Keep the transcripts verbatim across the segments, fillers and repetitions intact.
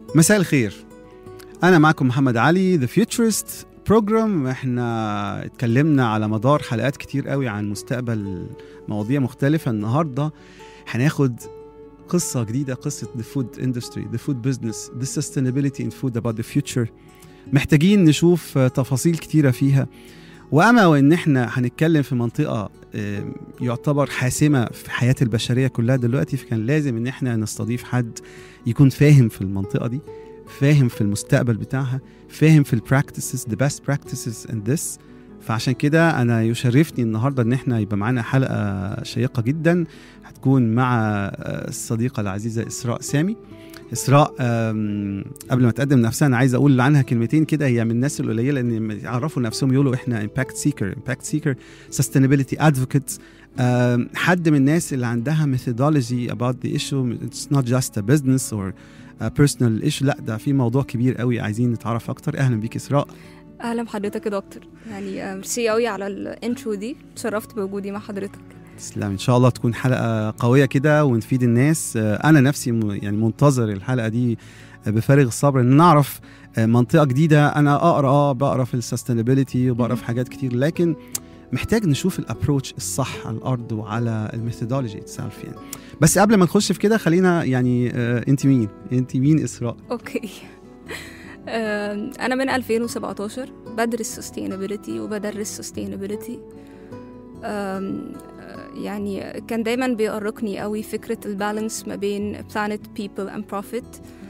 مساء الخير، أنا معكم محمد علي The Futurist Program. احنا اتكلمنا على مدار حلقات كتير قوي عن مستقبل مواضيع مختلفة. النهاردة هناخد قصة جديدة، قصة the food industry, the food business, the sustainability in food about the future. محتاجين نشوف تفاصيل كتيرة فيها، وأما وإن احنا هنتكلم في منطقة يعتبر حاسمة في حياة البشرية كلها دلوقتي، فكان لازم إن احنا نستضيف حد يكون فاهم في المنطقة دي، فاهم في المستقبل بتاعها، فاهم في البراكتسز the best practices in this. فعشان كده أنا يشرفني النهاردة إن احنا يبقى معنا حلقة شيقة جدا، هتكون مع الصديقة العزيزة إسراء سامي. إسراء قبل ما تقدم نفسها أنا عايز أقول عنها كلمتين كده. هي من الناس القليلة اللي يعرفوا نفسهم يقولوا إحنا impact seeker, impact seeker, sustainability advocates. حد من الناس اللي عندها methodology about the issue. It's not just a business or a personal issue، لا ده في موضوع كبير قوي عايزين نتعرف أكتر. أهلا بيك إسراء. أهلا بحضرتك يا دكتور، يعني ميرسي قوي على الانترو دي، تشرفت بوجودي مع حضرتك. تسلم، إن شاء الله تكون حلقة قوية كده ونفيد الناس. أنا نفسي يعني منتظر الحلقة دي بفارغ الصبر، إن نعرف منطقة جديدة. أنا أقرأ آه بقرأ في السستينابيليتي وبقرأ في حاجات كتير، لكن محتاج نشوف الابروتش الصح على الأرض وعلى الميثودولوجي itself يعني. بس قبل ما نخش في كده خلينا يعني آه أنت مين؟ أنت مين إسراء؟ أوكي. آه أنا من ألفين وسبعتاشر بدرس sustainability وبدرس sustainability. آه يعني كان دايما بيقرقني قوي فكرة البالانس ما بين planet, people and profit.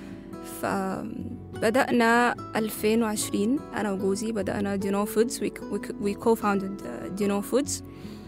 فبدأنا ألفين وعشرين أنا وجوزي بدأنا Dino Foods. we, we, we co-founded uh, Dino Foods.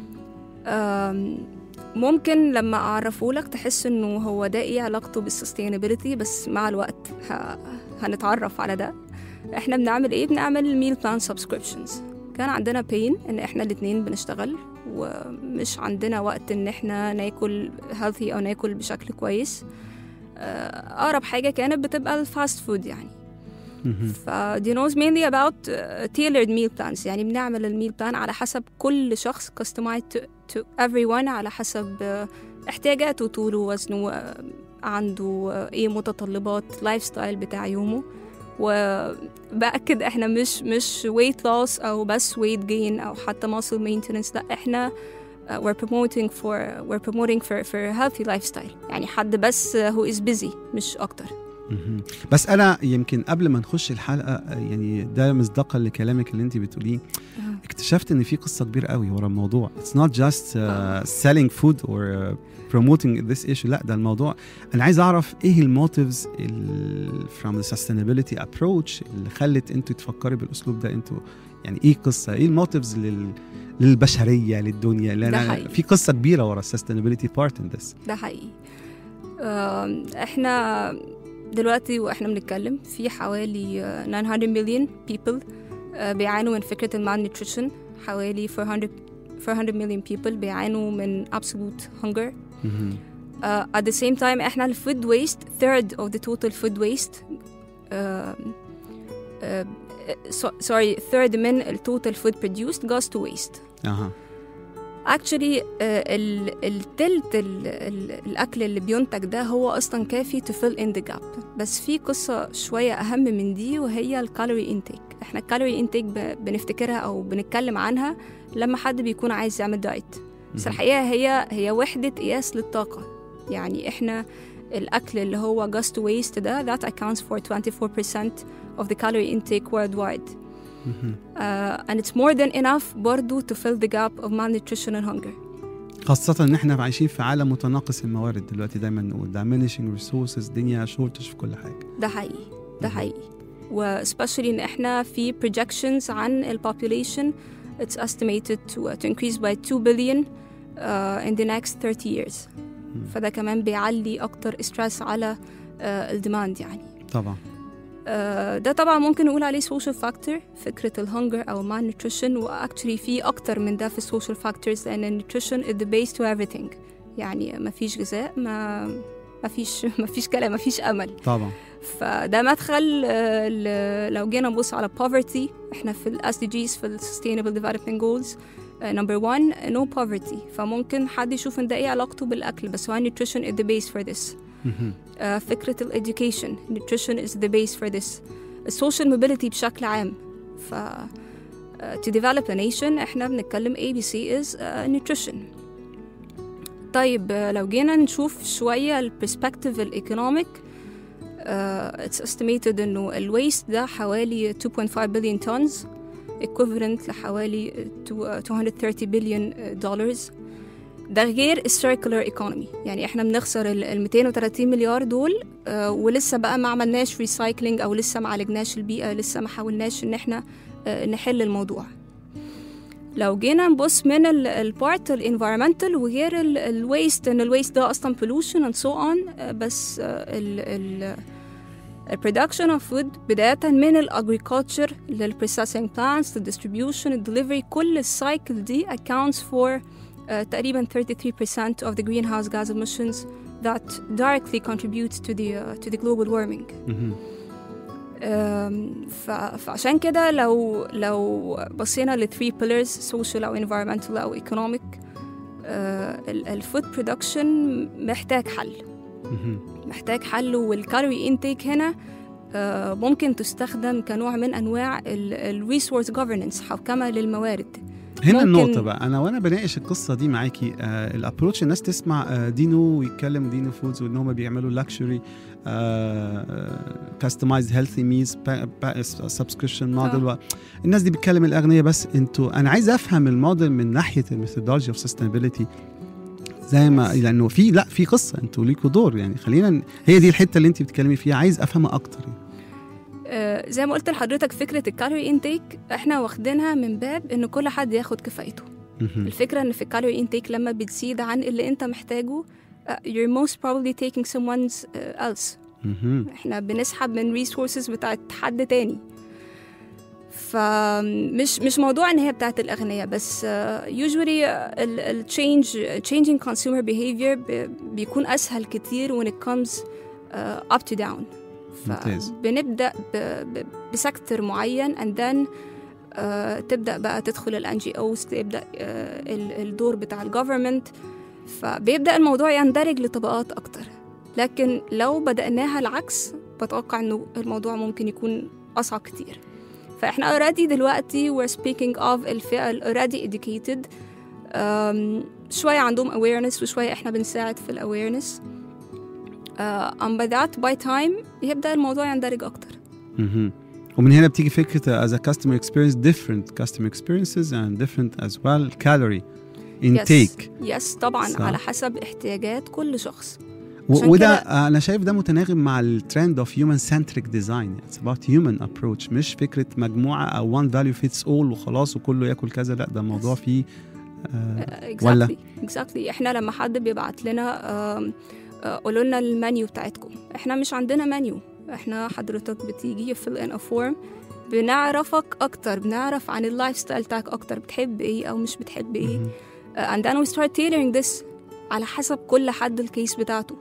ممكن لما أعرفه لك تحس إنه هو ده إيه علاقته بالsustainability، بس مع الوقت ه... هنتعرف على ده. إحنا بنعمل إيه؟ بنعمل meal plan subscriptions. كان عندنا pain إن إحنا الاتنين بنشتغل ومش عندنا وقت إن إحنا ناكل healthy أو ناكل بشكل كويس. أقرب حاجة كانت بتبقى الفاست فود يعني. ف Dino is mainly about uh, tailored meal plans. يعني بنعمل الميل بلان على حسب كل شخص customized to, to everyone على حسب uh, احتياجاته، طوله، وزنه، uh, عنده uh, ايه متطلبات لايف ستايل بتاع يومه. وبأكد احنا مش مش weight loss أو بس weight gain أو حتى muscle maintenance، لا احنا Uh, we're promoting for we're promoting for for a healthy lifestyle. يعني حد بس uh, who is busy مش أكتر. بس أنا يمكن قبل ما نخش الحلقة يعني ده مصداقا لكلامك اللي أنت بتقوليه، uh-huh. اكتشفت إن في قصة كبيرة قوي ورا الموضوع. It's not just uh, uh-huh. selling food or uh, promoting this issue. لا ده الموضوع أنا عايز أعرف إيه الموتيفز from the sustainability approach اللي خلت أنتوا تفكري بالأسلوب ده. أنتوا يعني إيه قصة، إيه الموتيفز لل للبشرية للدنيا؟ لأن في قصة كبيرة ورا sustainability part in this. ده حقيقي. احنا دلوقتي واحنا بنتكلم في حوالي nine hundred million people بيعانوا من فكرة malnutrition. حوالي four hundred million people بيعانوا من absolute hunger. uh, at the same time احنا ال food waste third of the total food waste uh, uh, So, sorry third من ال total food produced goes to waste. أها. Actually uh, ال التلت ال ال الأكل اللي بينتج ده هو أصلاً كافي to fill in the gap. بس في قصة شوية أهم من دي، وهي الكالوري intake. إحنا الكالوري intake بنفتكرها أو بنتكلم عنها لما حد بيكون عايز يعمل دايت، بس الحقيقة هي هي وحدة قياس للطاقة. يعني إحنا الأكل اللي هو goes to waste ده that accounts for twenty-four percent of the calorie intake worldwide. uh, and it's more than enough برضو to fill the gap of malnutrition and hunger. خاصة إن إحنا عايشين في عالم متناقص الموارد دلوقتي، دايما نقول diminishing resources، دنيا shortage في كل حاجة. ده حقيقي ده حقيقي و especially إن إحنا في projections عن ال population it's estimated to, uh, to increase by two billion uh, in the next thirty years. فده كمان بيعلي أكتر stress على uh, الديماند يعني. طبعا. uh, ده طبعا ممكن نقول عليه social factor، فكرة الهنجر أو malnutrition. وأكتري في أكتر من ده في social factors، لأن nutrition is the base to everything. يعني ما فيش غذاء ما ما فيش ما فيش كلام، ما فيش أمل. طبعا. فده مدخل uh, لو جينا نبص على poverty، إحنا في ال S D Gs في ال Sustainable Development Goals uh, number one no poverty. فممكن حد يشوف إن ده إيه علاقته بالأكل، بس هو nutrition is the base for this. آه فكرة ال education nutrition is the base for this. السوشيال mobility بشكل عام. ف uh, to develop a nation احنا بنتكلم A B C is uh, nutrition. طيب uh, لو جينا نشوف شوية ال perspective ال economic uh, it's estimated إنه ال waste ده حوالي two point five billion tons equivalent لحوالي two hundred thirty billion dollars. ده غير السيركلر ايكونومي، يعني احنا بنخسر ال مئتين وثلاثين مليار دول آه ولسه بقى ما عملناش ريسايكلينج او لسه ما عالجناش البيئه، لسه ما حاولناش ان احنا آه نحل الموضوع. لو جينا نبص من البارت الانفايرمنتال وغير الويست، ان الويست ده اصلا pollution and so on، آه بس ال البرودكشن اوف فود بدايه من الاجريكلتشر للبروسيسنج بلانتس للديستريبيوشن الدليفري، كل السايكل دي accounts for Uh, تقريبا thirty-three percent of the greenhouse gas emissions that directly contribute to the uh, to the global warming. um, فعشان كده لو لو بصينا ل three pillars social أو environmental أو economic، uh, ال food production محتاج حل. محتاج حل، والكالوري intake هنا uh, ممكن تستخدم كنوع من أنواع ال resource governance، حوكمة للموارد. هنا النقطة بقى، أنا وأنا بناقش القصة دي معاكي، آه الابروتش الناس تسمع آه دينو ويتكلم دينو فودز وإن هم بيعملوا لاكشري كاستمايزد هيلثي ميز سبسكريبشن موديل. الناس دي بتكلم الأغنياء بس. أنتوا أنا عايز أفهم الموديل من ناحية الميثودولوجي اوف سستينابيليتي، زي ما لأنه في لا في قصة أنتوا ليكوا دور، يعني خلينا هي دي الحتة اللي أنت بتتكلمي فيها، عايز أفهمها أكتر. آه زي ما قلت لحضرتك، فكرة الكالوري انتيك احنا واخدينها من باب ان كل حد ياخد كفايته. الفكرة ان في الكالوري انتيك لما بتزيد عن اللي انت محتاجه uh, you're most probably taking someone's uh, else. احنا بنسحب من resources بتاعت حد تاني. فمش مش موضوع ان هي بتاعت الاغنياء بس. uh, usually ال uh, change changing consumer behavior بيكون اسهل كتير when it comes uh, up to down. فبنبدأ بسكتر معين and then uh, تبدأ بقى تدخل ال إن جي أوز، تبدأ uh, الدور بتاع ال government، فبيبدأ الموضوع يندرج لطبقات أكتر. لكن لو بدأناها العكس بتوقع إنه الموضوع ممكن يكون أصعب كتير. فإحنا already دلوقتي we're speaking of الفئة ال already educated، um, شوية عندهم awareness وشوية إحنا بنساعد في ال awareness. Uh, and by that by time يبدأ الموضوع يندرج أكتر. mm-hmm. ومن هنا بتيجي فكرة as a customer experience different customer experiences and different as well calorie intake. yes, yes طبعا صح. على حسب احتياجات كل شخص. وده أنا شايف ده متناغم مع الترند of human centric design. It's about human approach، مش فكرة مجموعة أو one value fits all وخلاص وكله يأكل كذا، لا ده موضوع yes. فيه uh, exactly. ولا exactly. إحنا لما حد بيبعت لنا uh, قولوا لنا المنيو بتاعتكم، احنا مش عندنا منيو، احنا حضرتك بتيجي fill in a form، بنعرفك اكتر، بنعرف عن اللايف ستايل بتاعك اكتر، بتحب ايه او مش بتحب ايه. uh, and then we start tailoring this على حسب كل حد الكيس بتاعته.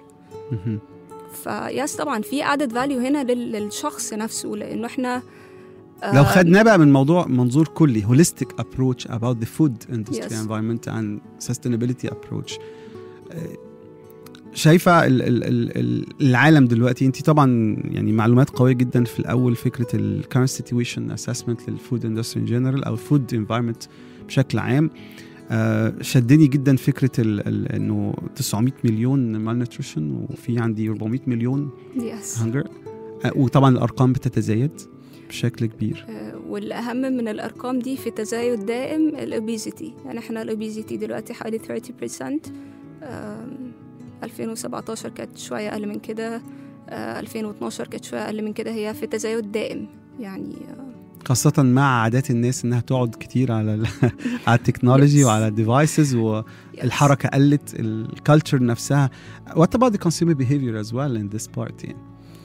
فيس طبعا في added value هنا للشخص نفسه، لانه احنا uh, لو خدنا بقى من موضوع منظور كلي holistic approach about the food industry yes. environment and sustainability approach. uh, شايفة العالم دلوقتي، انتي طبعا يعني معلومات قوية جدا في الأول، فكرة ال current situation assessment للfood industry in general أو food environment بشكل عام. آه شدني جدا فكرة ال ال إنه تسعمية مليون malnutrition وفي عندي أربعمية مليون yes. hunger. آه وطبعا الأرقام بتتزايد بشكل كبير. آه والأهم من الأرقام دي في تزايد دائم الأوبيزيتي. يعني احنا الأوبيزيتي دلوقتي حوالي thirty percent. آه ألفين وسبعتاشر كانت شوية أقل من كده، آه ألفين واثناشر كانت شوية أقل من كده. هي في تزايد دائم يعني، آه خاصة مع عادات الناس إنها تقعد كتير على على التكنولوجي yes. وعلى الديفايسز، والحركة yes. قلت، الكالتشر نفسها. What about the consumer behavior as well in this part يعني؟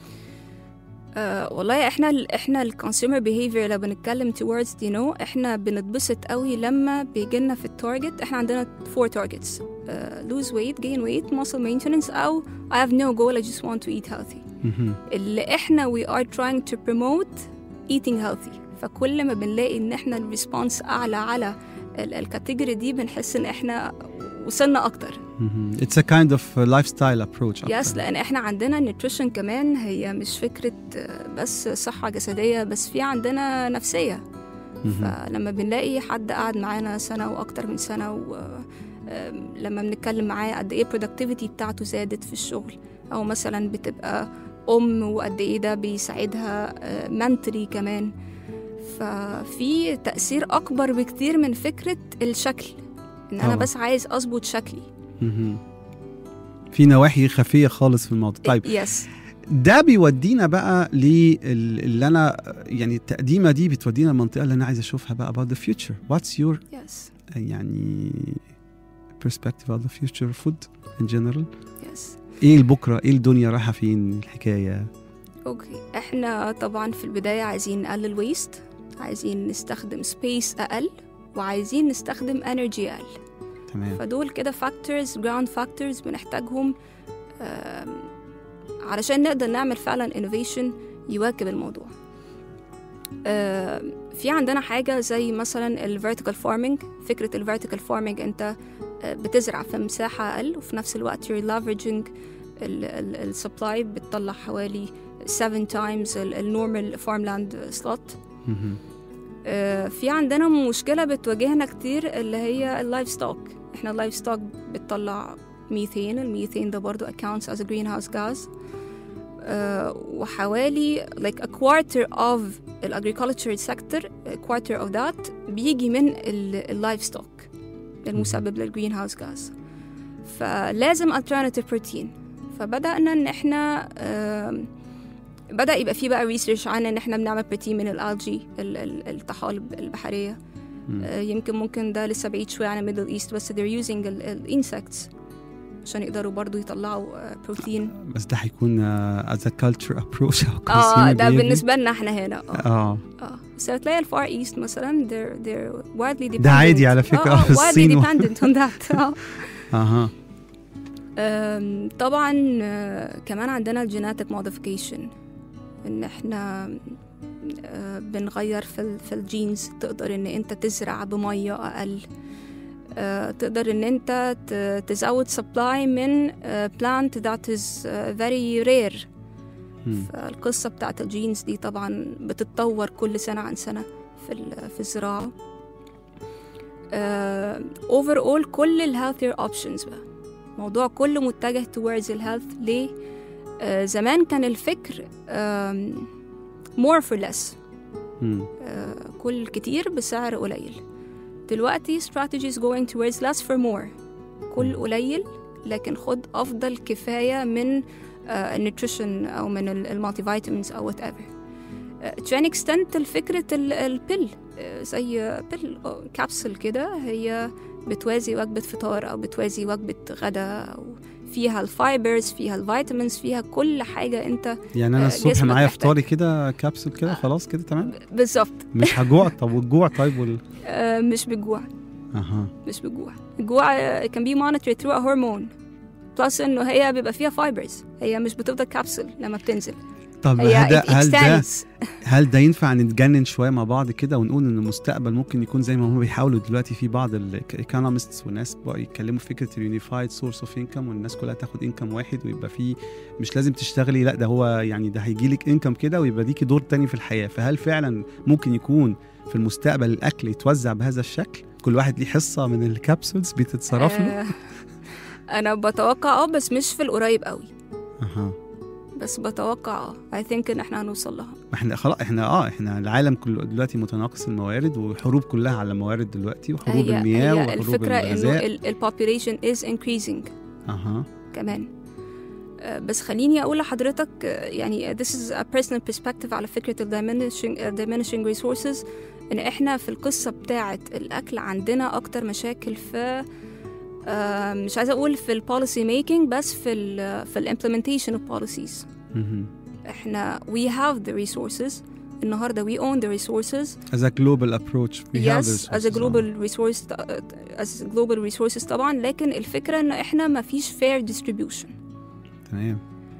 Uh, والله احنا ال احنا الكونسيومر بيهيفير لو بنتكلم towards you know احنا بنتبسط قوي لما بيجينا في التارجت. احنا عندنا four targets: uh, lose weight, gain weight, muscle maintenance أو I have no goal, I just want to eat healthy. mm-hmm. اللي احنا we are trying to promote eating healthy. فكل ما بنلاقي ان احنا الريسبونس اعلى على الكاتيجوري دي بنحس ان احنا وصلنا اكتر. mm-hmm. It's a kind of lifestyle approach. يس yes, لان احنا عندنا النيوتريشن كمان هي مش فكره بس صحه جسديه بس، في عندنا نفسيه. mm-hmm. فلما بنلاقي حد قاعد معانا سنه واكتر من سنه ولما بنتكلم معاه قد ايه productivity بتاعته زادت في الشغل، او مثلا بتبقى ام وقد ايه ده بيساعدها منتلي كمان، ففي تأثير أكبر بكتير من فكرة الشكل، إن أنا بس عايز أظبط شكلي. في نواحي خفية خالص في الموضوع. طيب يس ده بيودينا بقى اللي أنا يعني التقديمة دي بتودينا المنطقة اللي أنا عايز أشوفها بقى about the future. What's your yes. يعني perspective about the future food in general? yes. إيه البكرة؟ إيه الدنيا رايحة فين الحكاية؟ أوكي okay. إحنا طبعا في البداية عايزين نقلل ويست، عايزين نستخدم سبيس أقل، وعايزين نستخدم انرجي أقل. تمام. فدول كده فاكتورز جراوند فاكتورز بنحتاجهم علشان نقدر نعمل فعلا انوفيشن يواكب الموضوع. في عندنا حاجة زي مثلا الفيرتيكال فارمينج. فكرة الفيرتيكال فارمينج انت بتزرع في مساحة أقل وفي نفس الوقت you're leveraging السبلاي، بتطلع حوالي seven times النورمال فارملاند سلوت. آه في عندنا مشكلة بتواجهنا كتير اللي هي اللايف ستوك. احنا اللايف ستوك بتطلع ميثين، الميثين ده برضو accounts as a greenhouse gas. آه وحوالي like a quarter of the agriculture sector, a quarter of that بيجي من اللايف ستوك المسبب للجرينهاوس غاز. فلازم alternative protein. فبدأنا ان احنا آه بدأ يبقى فيه بقى ريسيرش عن ان احنا بنعمل بروتين من الالجي، الطحالب البحرية. آه يمكن ممكن ده لسه بعيد شوية عن الميدل ايست، بس they're using الانسكتس عشان يقدروا برضو يطلعوا بروتين. بس ده هيكون as a culture approach أو اه ده بالنسبة لنا احنا هنا. اه اه بس هتلاقي الفار ايست مثلا they're they're widely dependent. ده عادي على فكرة. اه widely dependent on that. اه اها طبعا كمان عندنا الجيناتيك موديفيكيشن، ان احنا بنغير في في الجينز. تقدر ان انت تزرع بميه اقل، تقدر ان انت تزود سبلاي من plant that is very rare. فالقصه بتاعت الجينز دي طبعا بتتطور كل سنه عن سنه في في الزراعه. overall كل الهيلثير اوبشنز بقى موضوع كله متجه towards الهيلث. ليه؟ آه زمان كان الفكر آه more for less. آه كل كتير بسعر قليل. دلوقتي strategies going towards less for more. كل قليل لكن خد أفضل كفاية من آه النيوتريشن أو من المالتي فيتامينز أو whatever. آه to an extent الفكرة البيل آه زي بيل كابسول كده، هي بتوازي وجبة فطار أو بتوازي وجبة غدا، أو فيها الفايبرز، فيها الفيتامينز، فيها كل حاجة أنت يعني أنا الصبح معايا فطاري كده كابسول كده خلاص كده تمام بالظبط. مش هجوع. طب والجوع طيب وال... آه مش بالجوع. أها مش بالجوع. الجوع can be monitored through a hormone plus إنه هي بيبقى فيها فايبرز، هي مش بتفضل كابسول لما بتنزل. طب هل, هل ده هل ده ينفع نتجنن شويه مع بعض كده ونقول ان المستقبل ممكن يكون زي ما هم بيحاولوا دلوقتي في بعض الايكونومستس والناس بقوا يتكلموا في فكره اليونيفايد سورس اوف انكم، والناس كلها تاخد انكم واحد ويبقى فيه مش لازم تشتغلي، لا ده هو يعني ده هيجي لك انكم كده ويبقى ليكي دور تاني في الحياه. فهل فعلا ممكن يكون في المستقبل الاكل يتوزع بهذا الشكل، كل واحد ليه حصه من الكابسولز بتتصرف له؟ آه انا بتوقع اه بس مش في القريب قوي. اها بس بتوقع اه I think ان احنا هنوصل لها. احنا خلاص احنا اه احنا العالم كله دلوقتي متناقص الموارد، وحروب كلها على الموارد دلوقتي، وحروب هي المياه هي وحروب الفكرة الغذاء. انه البوبوليشن از increasing اها كمان. بس خليني اقول لحضرتك يعني this is a personal perspective على فكرة ال diminishing, diminishing resources، ان احنا في القصة بتاعة الاكل عندنا اكتر مشاكل في Uh, مش عايزة أقول في البوليسي ميكينج بس في ال في الامبلمنتيشن اوف بوليسيز. احنا we have the resources النهارده we own the resources as a global approach we yes, have the resources as a global resource as global resources طبعا، لكن الفكرة إن احنا ما فيش fair distribution. تمام.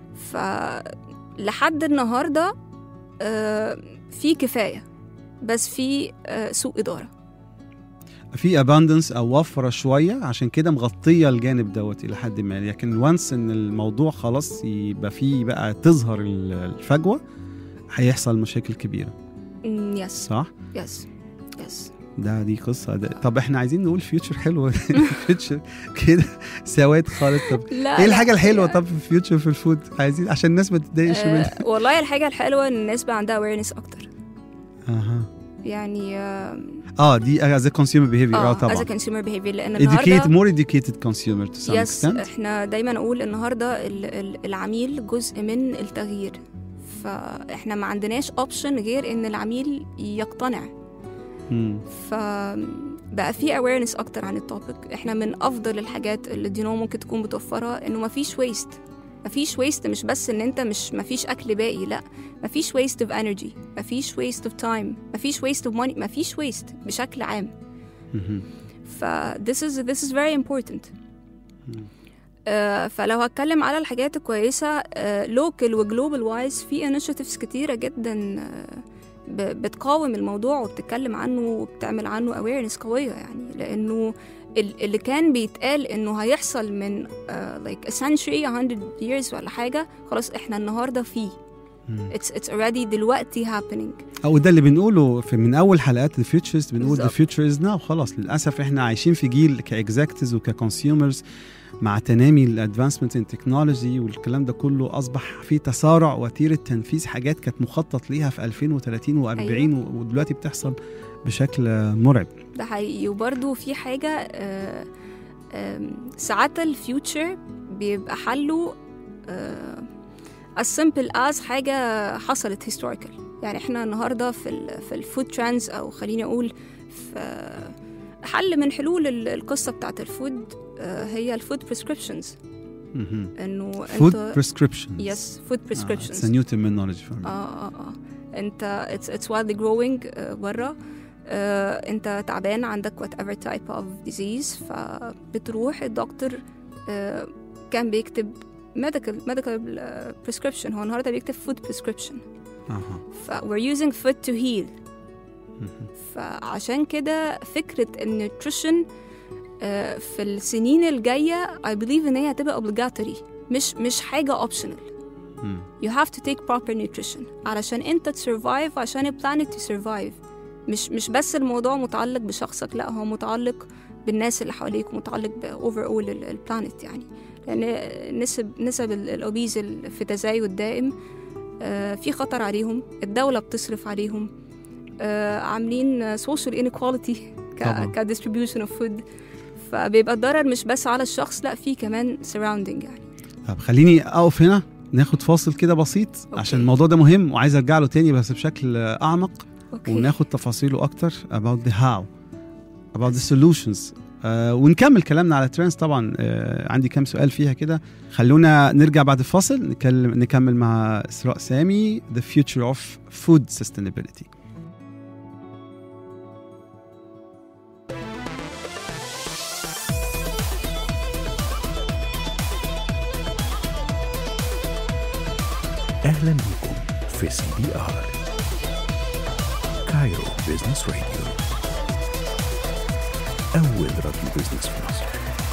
فلحد النهارده uh, في كفاية بس في uh, سوء إدارة. في اباندنس او وفره شويه، عشان كده مغطيه الجانب دوت الى حد ما. لكن وانس ان الموضوع خلاص يبقى فيه بقى تظهر الفجوه، هيحصل مشاكل كبيره. يس صح. يس يس ده دي قصه ده. طب احنا عايزين نقول فيوتشر حلوه فيوتشر كده سواد خالص. طب لا ايه الحاجه لا الحلوه يعني. طب في الفيوتشر في الفود عايزين عشان الناس ما تتضايقش منها؟ آه والله الحاجه الحلوه ان الناس بقى عندها awareness اكتر. اها يعني اه, اه دي as a consumer behavior. اه آه طبعا as a consumer behavior، لان educate النهارده more educated consumer to some يس extent. احنا دايما اقول النهارده ال- ال- العميل جزء من التغيير، فاحنا ما عندناش اوبشن غير ان العميل يقتنع. مم. فبقى في awareness اكتر عن التوبيك. احنا من افضل الحاجات اللي دينو ممكن تكون بتوفرها انه ما فيش ويست. ما فيش ويست مش بس ان انت مش ما فيش اكل باقي، لا، ما فيش waste of energy، ما فيش waste of time، ما فيش waste of money، ما فيش waste بشكل عام. مهم. ف this is this is very important. آه فلو هتكلم على الحاجات الكويسة آه local و global wise، في initiatives كتيرة جدا آه ب- بتقاوم الموضوع وبتتكلم عنه وبتعمل عنه awareness قوية. يعني لأنه ال- اللي كان بيتقال إنه هيحصل من آه like a century a hundred years ولا حاجة، خلاص إحنا النهاردة فيه. مم. it's it's already دلوقتي happening. او ده اللي بنقوله في من اول حلقات الفيوتشرز، بنقول the بالظبط. future is now. خلاص للاسف احنا عايشين في جيل كاكزاكتيفز وككونسيومرز مع تنامي الادفانسمنت ان تكنولوجي والكلام ده كله، اصبح في تسارع وتيره تنفيذ حاجات كانت مخطط ليها في ألفين وثلاثين وأربعين أيوة. ودلوقتي بتحصل بشكل مرعب. ده حقيقي. وبرضه في حاجة آه، آم، ساعات الفيوتشر بيبقى حله آه، as simple as حاجة حصلت historical. يعني احنا النهاردة في ال في الفود ترانز، أو خليني أقول في حل من حلول ال- القصة بتاعت الفود آه، هي الفود prescriptions. إنه فود أنت بريسكريبشن. yes food prescriptions. اتس ا نيو terminology for me. اه اه اه انت it's it's widely growing uh, بره. uh, انت تعبان عندك whatever type of disease، فبتروح الدكتور uh, كان بيكتب medical medical uh, prescription، هو النهارده بيكتب food prescription. اها ف we're using food to heal. مهم. فعشان كده فكرة النيوتريشن uh, في السنين الجاية I believe ان هي هتبقى obligatory، مش مش حاجة optional. مم. You have to take proper nutrition علشان انت تسرفايف، عشان البلانيت تسرفايف. مش مش بس الموضوع متعلق بشخصك، لا، هو متعلق بالناس اللي حواليك ومتعلق باوفر اول البلانيت. يعني لان نسب نسب الاوبيز في تزايد دائم، آه، في خطر عليهم. الدولة بتصرف عليهم، آه، عاملين social inequality طبعاً. ك كديستريبيوشن اوف فود. فبيبقى الضرر مش بس على الشخص، لا، في كمان surrounding. يعني طب خليني اقف هنا ناخد فاصل كده بسيط. أوكي. عشان الموضوع ده مهم وعايز ارجع له تاني بس بشكل اعمق، اوكي وناخد تفاصيله اكتر about the how about the solutions. آه ونكمل كلامنا على ترانس طبعا. آه عندي كام سؤال فيها كده. خلونا نرجع بعد الفاصل نكلم نكمل مع إسراء سامي the future of food sustainability. أهلا بكم في سي بي آر كايرو بيزنس راديو، أول راديو بيزنس في مصر.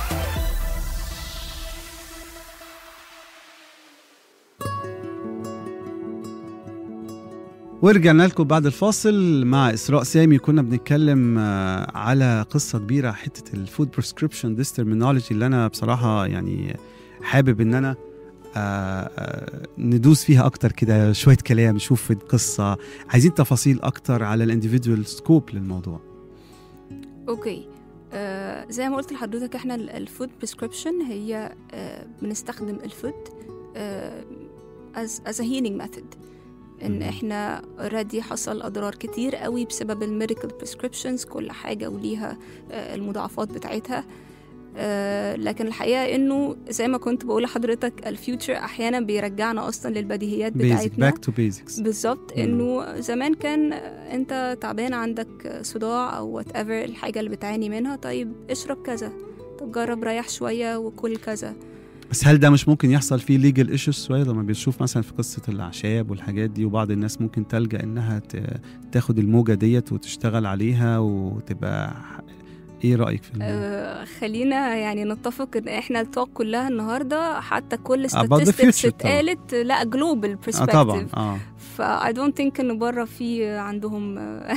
ورجعنا لكم بعد الفاصل مع إسراء سامي. كنا بنتكلم آه، على قصة كبيرة، حتة الفود بريسكريبشن ديس ترمينولوجي اللي أنا بصراحة يعني حابب إن أنا آه، آه، ندوس فيها أكتر كده شوية كلام، نشوف القصة، عايزين تفاصيل أكتر على الانديفيدوال سكوب للموضوع. اوكي. آه زي ما قلت لحضرتك، احنا الفود بريسكريبشن هي آه بنستخدم الفود آه as as a healing method. ان مم. احنا already حصل اضرار كتير قوي بسبب الميديكال بريسكريبشنز، كل حاجه وليها آه المضاعفات بتاعتها. آه لكن الحقيقه انه زي ما كنت بقول لحضرتك، الفيوتشر احيانا بيرجعنا اصلا للبديهيات basic بتاعتنا. back to basics. بالظبط. مم. انه زمان كان انت تعبان عندك صداع او whatever الحاجه اللي بتعاني منها، طيب اشرب كذا، طب جرب ريح شويه وكل كذا. بس هل ده مش ممكن يحصل فيه ليجل ايشوز شويه لما بنشوف مثلا في قصه الاعشاب والحاجات دي، وبعض الناس ممكن تلجا انها ت- تاخد الموجه ديت وتشتغل عليها وتبقى ايه رايك في الموضوع؟ آه خلينا يعني نتفق ان احنا التوك كلها النهارده حتى كل About the statistics future اتقالت لا global اه perspective. طبعا اه ف I don't think ان بره في عندهم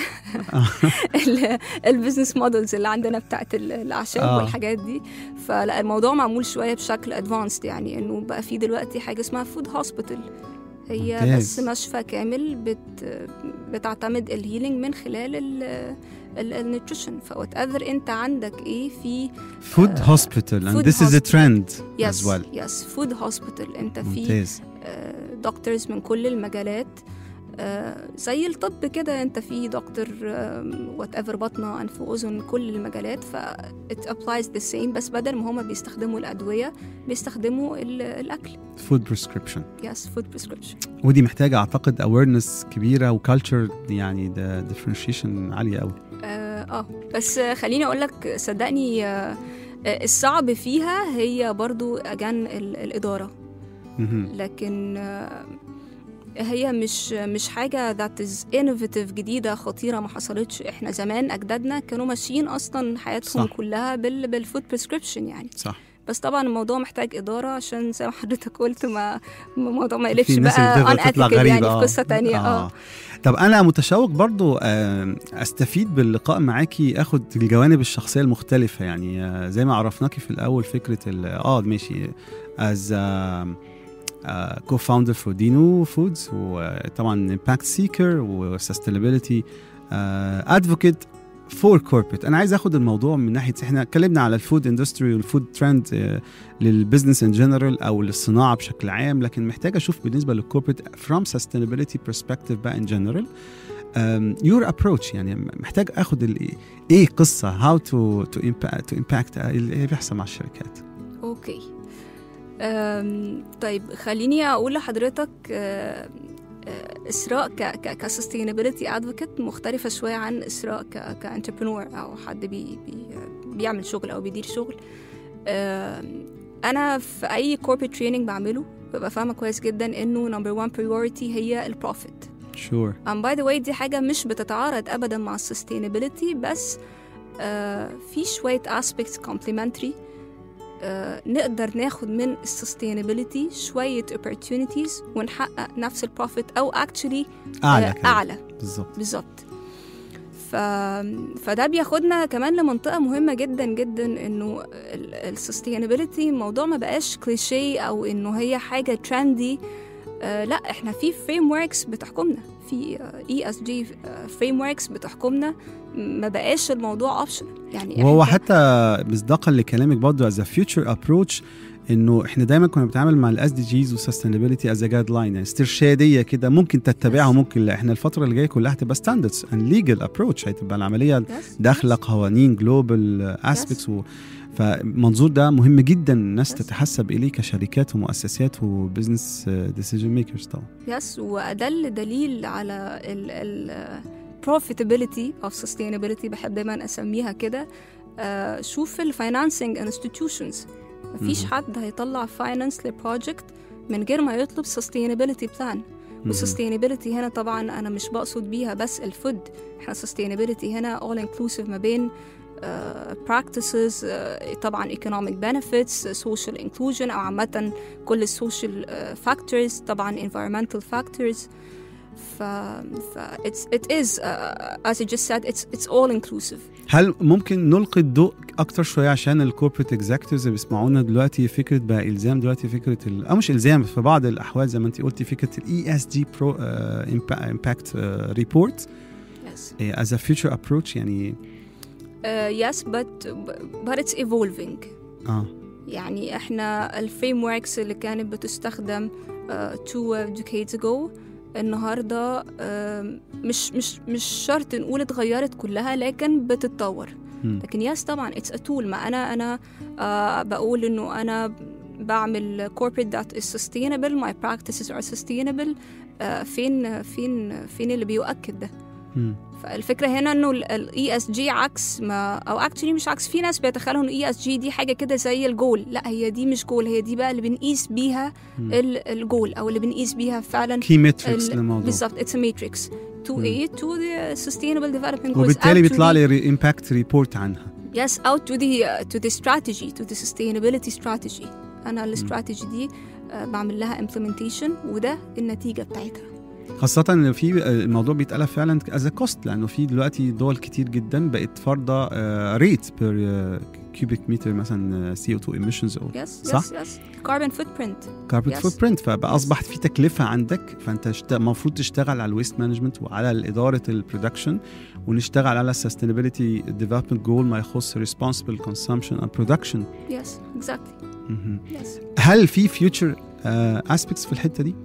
البيزنس مودلز اللي عندنا بتاعت الاعشاب آه. والحاجات دي. فلا الموضوع معمول شويه بشكل ادفانسد، يعني انه بقى في دلوقتي حاجه اسمها فود هوسبيتال، هي ممتاز. بس مشفى كامل بت بتعتمد الهيلينج من خلال ال النيوتريشن. فوات ايفر انت عندك ايه في food hospital and food this is a hospital. trend yes as well. yes food hospital. انت في ممتاز. دكتورز من كل المجالات، آه زي الطب كده، انت في دكتور وات ايفر بطنه انف واذن كل المجالات، ف it applies the same. بس بدل ما هما بيستخدموا الادويه بيستخدموا الاكل. food prescription. yes food prescription. ودي محتاجه اعتقد awareness كبيره وكالتشر، يعني ده differentiation عاليه قوي. اه, آه. بس خليني اقول لك صدقني، آه الصعب فيها هي برضو اجان الاداره، لكن آه هي مش مش حاجة that is innovative جديدة خطيرة ما حصلتش. احنا زمان أجدادنا كانوا ماشيين أصلا حياتهم صح. كلها بال بالفود بريسكريبشن يعني. صح. بس طبعا الموضوع محتاج إدارة، عشان زي ما حضرتك قلت ما الموضوع ما يقلبش في ناس بقى اللي بتطلع unethical غريبة. يعني آه. في قصة تانية. آه. اه طب أنا متشوق برضو آه أستفيد باللقاء معاكي، أخد الجوانب الشخصية المختلفة، يعني آه زي ما عرفناكي في الأول فكرة اه ماشي as uh, Uh, co-founder for Dino Foods، وطبعا impact seeker و sustainability uh, advocate for corporate. أنا عايز أخد الموضوع من ناحية، إحنا اتكلمنا على الفود اندستري والفود ترند uh, للبزنس in general أو للصناعة بشكل عام، لكن محتاج أشوف بالنسبة للcorporate from sustainability perspective بقى in general um, your approach. يعني محتاج أخد ال إيه قصة how to to impact to impact اللي بيحصل مع الشركات. أوكي. طيب خليني أقول لحضرتك، إسراء كسستينابيلتي أدفوكيت مختلفة شوية عن إسراء كانتربرنور أو حد بي بي بيعمل شغل أو بيدير شغل. أنا في أي corporate training بعمله ببقى فاهمة كويس جدا إنه number one priority هي البروفيت. sure. and by the way دي حاجة مش بتتعارض أبدا مع السستينابيلتي، بس في شوية aspects complementary. Uh, نقدر ناخد من السستينابيلتي شوية opportunities ونحقق نفس البروفيت أو actually أعلى uh, أعلى بالظبط بالظبط. ف... فده بياخدنا كمان لمنطقة مهمة جدا جدا، إنه السستينابيلتي موضوع ما بقاش كليشيه أو إنه هي حاجة ترندي. uh, لا إحنا في frameworks بتحكمنا، في إي إس جي frameworks بتحكمنا، ما بقاش الموضوع optional يعني. وهو حتى مصداقا لكلامك برضو as a future approach، انه احنا دايما كنا بنتعامل مع الاس دي جيز وسستينابيلتي از جايد لاين، يعني استرشاديه كده، ممكن تتبعها وممكن لا. احنا الفتره اللي جايه كلها هتبقى ستاندردز اند ليجل ابروتش، هتبقى العمليه داخله قوانين جلوبال اسبيكتس. فالمنظور ده مهم جدا الناس تتحسب اليه كشركات ومؤسسات وبزنس ديسيجن ميكرز طبعا. يس وأدل دليل على ال ال profitability of sustainability، بحب دايما أسميها كده. آه شوف ال financing institutions، مفيش حد هيطلع finance لبروجكت من غير ما يطلب sustainability plan. والsustainability هنا طبعا أنا مش بقصد بيها بس الفود، احنا sustainability هنا all inclusive ما بين Uh, practices uh, طبعا economic benefits, uh, social inclusion أو عامة كل social uh, factors، طبعا environmental factors. ف, ف it's, it is uh, as I just said it's, it's all inclusive. هل ممكن نلقي الضوء أكتر شوية عشان الكوربريت اكزيكتيفز اللي بيسمعونا دلوقتي، فكرة بقى إلزام دلوقتي، فكرة ال... أو مش إلزام في بعض الأحوال زي ما أنت قلتي، فكرة ال إي إس جي Pro uh, Impact uh, Report yes. uh, as a future approach يعني. Uh, yes but but it's evolving. آه. يعني إحنا الفريموركس اللي كانت بتستخدم uh, two decades ago النهاردة uh, مش مش مش شرط نقول اتغيرت كلها، لكن بتتطور. م. لكن يس طبعا it's a tool. ما أنا أنا uh, بقول إنه أنا بعمل corporate that is sustainable, my practices are sustainable. uh, فين فين فين اللي بيؤكد ده؟ م. فالفكرة هنا انه ال إي إس جي عكس ما، او actually مش عكس، في ناس بيتخيلوا انه إي إس جي دي حاجة كده زي الجول. لا هي دي مش جول، هي دي بقى اللي بنقيس بيها الجول او اللي بنقيس بيها فعلا key metrics للموضوع بالظبط. it's a matrix to a to the sustainable development goals. وبالتالي بيطلع لي impact report عنها yes out to the uh, to the strategy to the sustainability strategy. أنا الاستراتيجي دي uh, بعمل لها implementation وده النتيجة بتاعتها. خاصة إن في الموضوع بيتقلب فعلا as a cost، لأنه في دلوقتي دول كتير جدا بقت فرضة ريت per cubic meter مثلا سي أو تو emissions أو yes صح؟ yes yes carbon footprint carbon yes. footprint. فبقى أصبحت في تكلفة عندك، فأنت المفروض تشتغل على الويست مانجمنت وعلى إدارة البرودكشن، ونشتغل على sustainability development goal ما يخص responsible consumption and production. yes exactly yes. هل في future uh, aspects في الحتة دي؟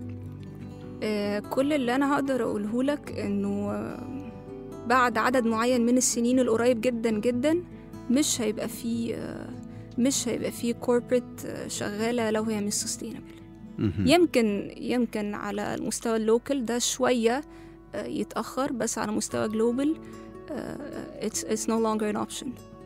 uh, كل اللي أنا هقدر أقوله لك إنه uh, بعد عدد معين من السنين القريب جدا جدا مش هيبقى فيه uh, مش هيبقى فيه corporate uh, شغالة لو هي مش sustainable. يمكن يمكن على المستوى اللوكال ده شوية uh, يتأخر، بس على مستوى global uh, it's, it's no longer an option.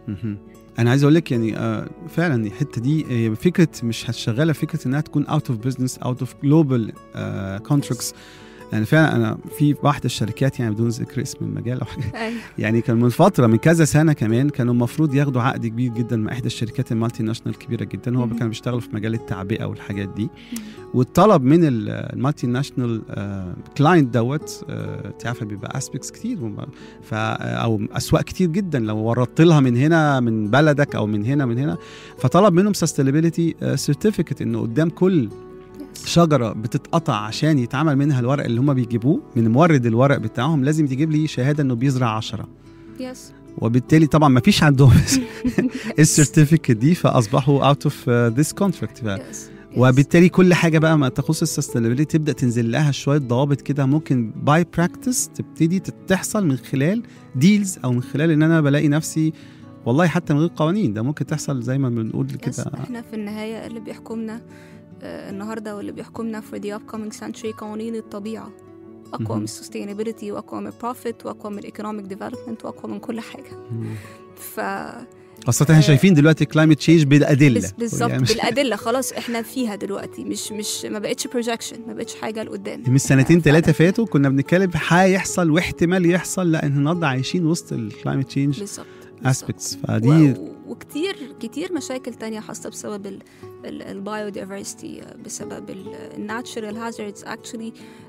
أنا عايز أقول لك يعني آه فعلا الحتة دي هي فكرة مش هتشغلها، فكرة إنها تكون out of business out of global آه contracts. يعني فعلا أنا في واحدة الشركات يعني بدون ذكر اسم المجال أو حاجة يعني كان من فترة من كذا سنة كمان كانوا المفروض ياخدوا عقد كبير جدا مع إحدى الشركات المالتي ناشونال الكبيرة جدا. هو كانوا بيشتغلوا في مجال التعبئة والحاجات دي، والطلب من المالتي ناشونال كلاينت دوت تعرف بيبقى اسبيكتس كتير ف او اسواق كتير جدا لو وردت لها من هنا من بلدك او من هنا من هنا. فطلب منهم سستينابيلتي سيرتيفيكت انه قدام كل شجرة بتتقطع عشان يتعمل منها الورق اللي هم بيجيبوه من مورد الورق بتاعهم لازم تجيب لي شهادة انه بيزرع عشرة. yes. وبالتالي طبعا ما فيش عندهم السيرتيفيكت دي، فاصبحوا اوت اوف ذيس كونتراكت. وبالتالي كل حاجه بقى ما تخص السستينابيلتي تبدا تنزل لها شويه ضوابط كده، ممكن باي براكتس تبتدي تحصل من خلال ديلز او من خلال ان انا بلاقي نفسي والله حتى من غير قوانين ده ممكن تحصل زي ما بنقول كده. احنا في النهايه اللي بيحكمنا آه النهارده واللي بيحكمنا for the upcoming century قوانين الطبيعه اقوى من السستينابيلتي واقوى من البروفيت واقوى من الايكونوميك ديفلوبمنت واقوى من كل حاجه. ف خاصة احنا شايفين دلوقتي كلايمت تشينج بالأدلة بالظبط يعني بالأدلة خلاص احنا فيها دلوقتي مش مش ما بقتش بروجكشن ما بقتش حاجة لقدام. من سنتين ثلاثة فاتوا كنا بنتكلم هيحصل واحتمال يحصل، لا احنا النهارده عايشين وسط الكلايمت تشينج اسبيكتس. فدي و... وكتير كتير مشاكل تانية حاصلة بسبب البايوديفرستي بسبب الناتشرال هازاردز اكشلي.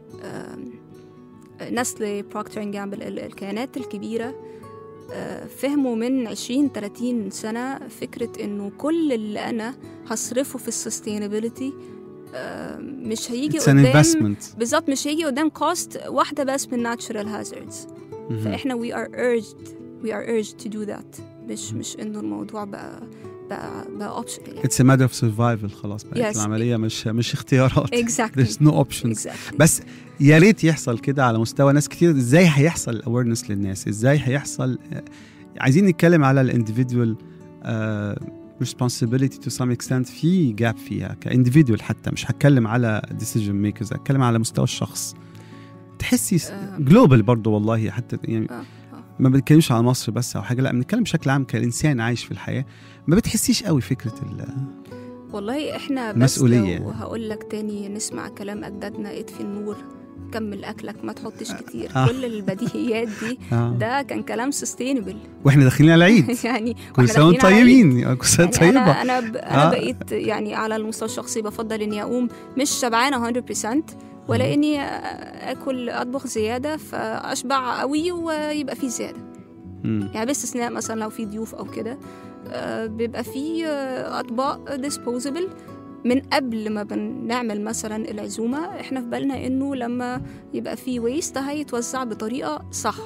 نسلي بروكتر اند جامبل الكيانات الكبيرة فهموا من عشرين ثلاثين سنة فكرة إنه كل اللي أنا هصرفه في السستينابيلتي مش هيجي قدام بالظبط مش هيجي قدام كوست واحدة بس من natural hazards. فإحنا we are urged we are urged to do that. مش مش إنه الموضوع بقى بقى بقى option يعني. It's a matter of survival خلاص بقت yes. العملية مش مش اختيارات. Exactly. There's no options. Exactly. بس يا ريت يحصل كده على مستوى ناس كتير. ازاي هيحصل awareness للناس؟ ازاي هيحصل؟ عايزين نتكلم على ال individual uh, responsibility to some extent في gap فيها كindividual، حتى مش هتكلم على decision makers، هتكلم على مستوى الشخص. تحسي uh, global برضو والله حتى يعني uh, uh. ما بنتكلمش على مصر بس أو حاجة، لا بنتكلم بشكل عام كإنسان عايش في الحياة. ما بتحسيش قوي فكرة ال والله إحنا بس لو هقول لك تاني نسمع كلام أجدادنا اطفي النور كمل أكلك ما تحطش كتير آه. كل البديهيات دي آه. ده كان كلام sustainable وإحنا داخلين على العيد يعني كل سنة طيبين كل سنة طيبة. أنا أنا, ب... أنا آه. بقيت يعني على المستوى الشخصي بفضل إني أقوم مش شبعانة مية بالمية ولا إني أكل أطبخ زيادة فأشبع قوي ويبقى فيه زيادة. م. يعني باستثناء مثلا لو في ضيوف أو كده آه بيبقى فيه آه أطباق disposable من قبل ما بنعمل مثلا العزومة. احنا في بالنا انه لما يبقى فيه ويست هيتوزع بطريقة صح.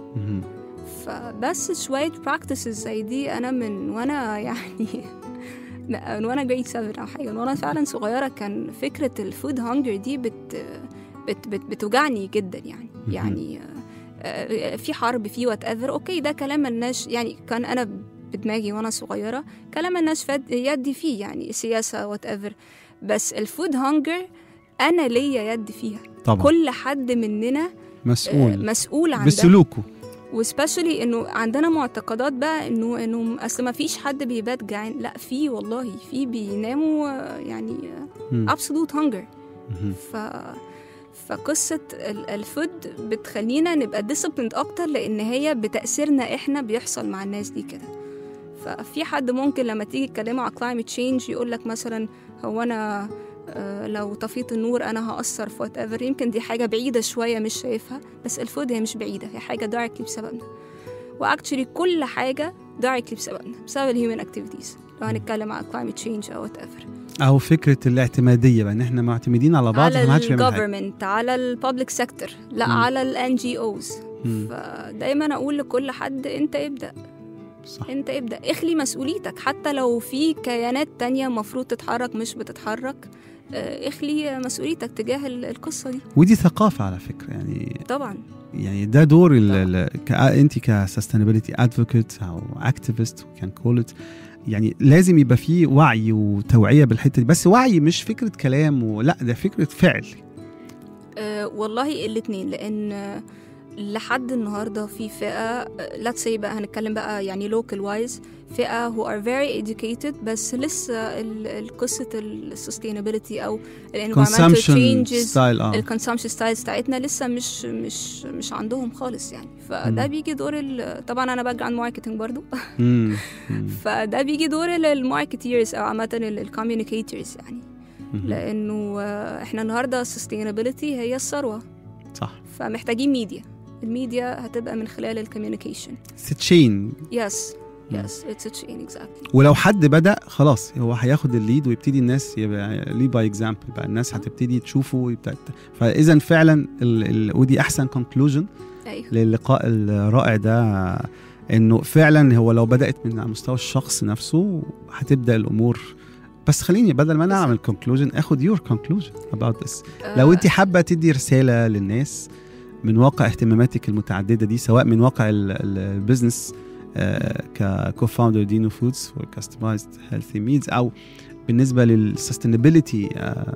فبس شوية practices زي دي انا من وانا يعني من وانا grade seven او حاجة، من وانا فعلا صغيرة كان فكرة الفود هانجر دي بت بت بت بتوجعني جدا يعني. يعني آه في حرب في وات ايفر اوكي ده كلام ملناش يعني، كان انا بدماغي وانا صغيره كلام الناس فاد يدي فيه يعني سياسه whatever، بس الفود هانجر انا ليا يد فيها طبعا. كل حد مننا مسؤول مسؤول عن بسلوكه، وسبيشالي انه عندنا معتقدات بقى انه انه اصل ما فيش حد بيبات جعان، لا في والله في بيناموا يعني absolute hunger. ف فقصة الفود بتخلينا نبقى disciplined أكتر لأن هي بتأثيرنا إحنا بيحصل مع الناس دي كده. ففي حد ممكن لما تيجي تكلمه على climate change يقول لك مثلا هو أنا آه لو طفيت النور أنا هأثر في whatever. يمكن دي حاجة بعيدة شوية مش شايفها، بس الفود هي مش بعيدة، هي حاجة directly بسببنا. وأكتشلي كل حاجة directly بسببنا، بسبب الهيومن activities. لو هنتكلم على climate change أو whatever. أو فكرة الاعتمادية بقى إن إحنا معتمدين على بعض على وما حدش بيعمل حاجة. الجوفرمنت، على البابليك سيكتور، لا مم. على الان جي اوز. مم. فدايما اقول لكل حد انت ابدا، صح. انت ابدا اخلي مسؤوليتك. حتى لو في كيانات تانية مفروض تتحرك مش بتتحرك، آه، اخلي مسؤوليتك تجاه ال- القصة دي. ودي ثقافة على فكرة يعني. طبعا يعني ده دور ال ال ك- انت كسستينابيلتي ادفوكيت او اكتيفيست كان كول ات، يعني لازم يبقى فيه وعي وتوعية بالحتة دي، بس وعي مش فكرة كلام ولا، ده فكرة فعل. أه والله الاتنين، لان آه، لحد النهارده في فئه let's say بقى هنتكلم بقى يعني local wise، فئه who are very educated بس لسه ال- ال- قصه ال sustainability او ال environmental consumption changes style اه ال consumption styles بتاعتنا لسه مش مش مش عندهم خالص يعني. فده مم. بيجي دور ال- طبعا انا باك جراوند ماركتنج برضو مم. مم. فده بيجي دور الماركتيرز او عامه الكوميونيكيتورز يعني. مم. لانه آه، احنا النهارده sustainability هي الثروه، صح. فمحتاجين ميديا. الميديا هتبقى من خلال الكوميونيكيشن. تشين. يس مم. يس اتس تشين اكزاكتلي. ولو حد بدأ خلاص هو هياخد الليد ويبتدي الناس يبقى ليد باي اكزامبل بقى، الناس هتبتدي تشوفه ويبتدي. فاذا فعلا ال... ال... ودي احسن كونكلوجن ايوه للقاء الرائع ده، انه فعلا هو لو بدأت من على مستوى الشخص نفسه هتبدأ الامور. بس خليني بدل ما انا اعمل كونكلوجن اخد يور كونكلوجن اباوت ذس. لو انت حابه تدي رساله للناس من واقع اهتماماتك المتعدده دي، سواء من واقع البزنس ككوفاوندر دينو فودز فور كاستمايزد هيلثي ميلز، او بالنسبه للسستينابيلتي.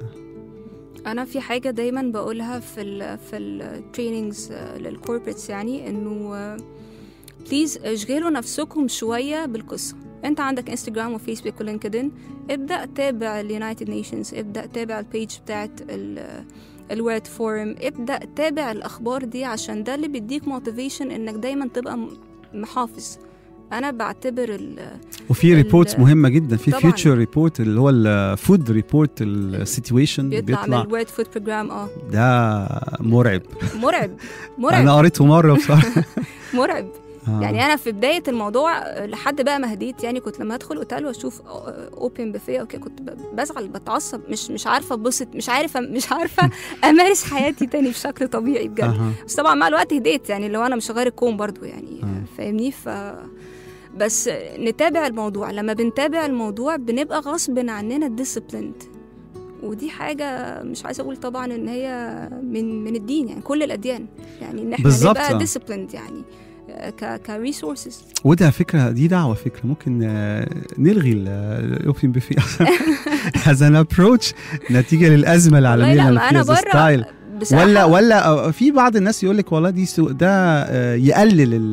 انا في حاجه دايما بقولها في ال في التريننجز للكوربريتس، يعني انه بليز اشغلوا نفسكم شويه بالقصه. انت عندك انستغرام وفيسبوك ولينكدين، ابدا تابع اليونايتد نيشنز، ابدا تابع البيج بتاعت الورد فورم، ابدا تابع الاخبار دي، عشان ده اللي بيديك موتيفيشن انك دايما تبقى محافظ. انا بعتبر ال وفي ريبورتس مهمه جدا، في طبعاً. فيوتشر ريبورت اللي هو الفود ريبورت السيتويشن بيطلع, بيطلع من الورد فود بروجرام. اه ده مرعب. مرعب مرعب انا قريته مره بصراحه. مرعب. آه. يعني انا في بدايه الموضوع لحد بقى ما هديت، يعني كنت لما ادخل اوتيل واشوف اوبن بوفيه اوكي كنت بزعل بتعصب، مش مش عارفه اتبسط، مش عارفه مش عارفه امارس حياتي تاني بشكل طبيعي بجد. أه. بس طبعا مع الوقت هديت، يعني لو انا مش غير الكون برضو يعني. أه. فاهمني؟ ف بس نتابع الموضوع. لما بنتابع الموضوع بنبقى غصب عننا ديسيبليند، ودي حاجه مش عايزه اقول طبعا ان هي من من الدين، يعني كل الاديان، يعني ان احنا نبقى ديسيبليند يعني ك كريسورسز. وده فكره، دي دعوه فكره ممكن نلغي الاوبن بوفيه از ان ابروتش نتيجه للازمه العالميه اللي فيها ستايل. ولا ولا في بعض الناس يقول لك والله دي سوء ده يقلل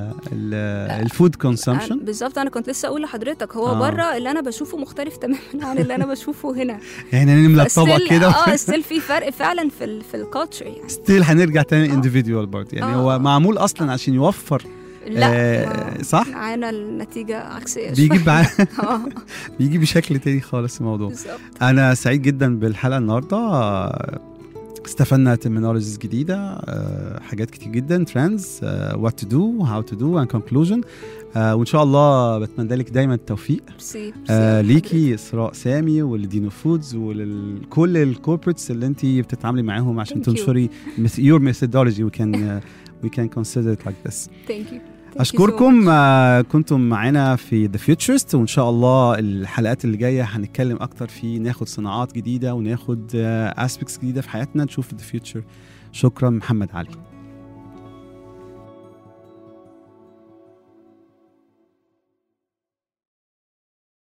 الفود كونسامشن. بالظبط، انا كنت لسه اقول لحضرتك هو آه. بره اللي انا بشوفه مختلف تماما عن اللي انا بشوفه هنا. يعني نملى الطبق كده. اه ستيل في فرق فعلا في ال في الكالتشر يعني. ستيل هنرجع تاني انديفيدوال برضه يعني. آه. هو معمول اصلا عشان يوفر. لا آه صح، معانا النتيجه عكسيه بيجي بيجي بشكل تاني خالص الموضوع. بالظبط. انا سعيد جدا بالحلقه النهارده، استفدنا ترمينولوجيز جديده، حاجات كتير جدا، ترندز، وات تو دو، هاو تو دو، اند كونكلوجن. وان شاء الله بتمنى لك دايما التوفيق. آه ليكي اسراء سامي ولدينو فودز ولكل الكوربريتس اللي انت بتتعاملي معاهم عشان تنشري your methodology. we can uh, we can consider it like this. Thank you. أشكركم. آه كنتم معنا في The Futurist، وإن شاء الله الحلقات اللي جاية هنتكلم أكتر في ناخد صناعات جديدة وناخد آه aspects جديدة في حياتنا، نشوف The Future. شكرا محمد علي.